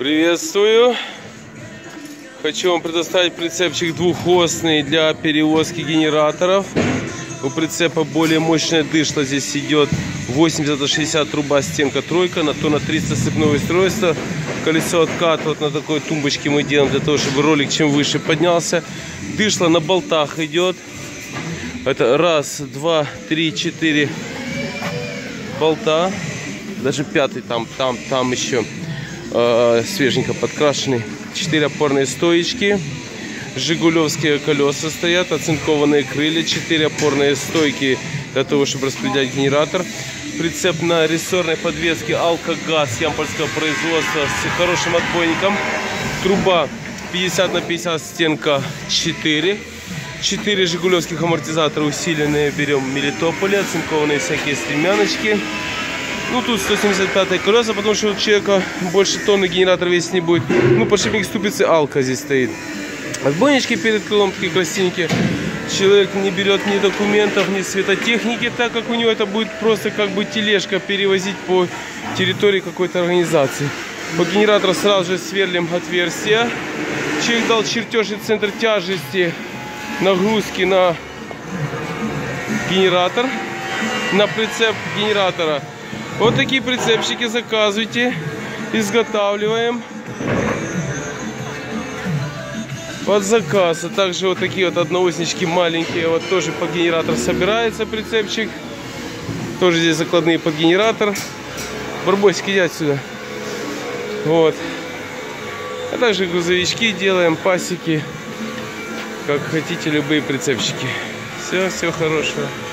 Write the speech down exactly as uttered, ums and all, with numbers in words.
Приветствую! Хочу вам предоставить прицепчик двухосный для перевозки генераторов. У прицепа более мощная дышла. Здесь идет восемьдесят на шестьдесят труба, стенка тройка, на то на триста цепное устройство. Колесо откат вот на такой тумбочке мы делаем, для того, чтобы ролик чем выше поднялся. Дышла на болтах идет. Это раз, два, три, четыре болта. Даже пятый там, там, там еще э, свеженько подкрашенный. Четыре опорные стоечки. Жигулевские колеса стоят, оцинкованные крылья, четыре опорные стойки для того, чтобы распределять генератор. Прицеп на рессорной подвеске Алкогаз ямпольского производства с хорошим отбойником. Труба пятьдесят на пятьдесят, стенка четыре. четыре жигулевских амортизатора усиленные берем в Мелитополе, оцинкованные всякие стремяночки. Ну тут сто семьдесят пятое колеса, потому что у человека больше тонны генератор весить не будет. Ну подшипник ступицы Алка здесь стоит. Отбойнички перед крылом такие красивенькие. Человек не берет ни документов, ни светотехники, так как у него это будет просто как бы тележка перевозить по территории какой-то организации. По генератору сразу же сверлим отверстия. Человек дал чертеж и центр тяжести нагрузки на генератор, на прицеп генератора. Вот такие прицепчики заказывайте, изготавливаем под заказ. А также вот такие вот однооснички маленькие, вот тоже под генератор собирается прицепчик. Тоже здесь закладные под генератор. Барбосик, иди отсюда. Вот. А также грузовички делаем, пасеки, как хотите, любые прицепчики. Все, всего хорошего.